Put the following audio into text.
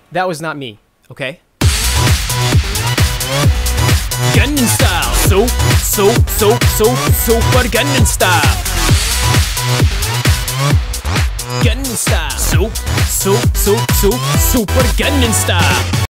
That was not me, okay? Gangnam Style, super Gangnam Style. Gangnam Style, super Gangnam Style.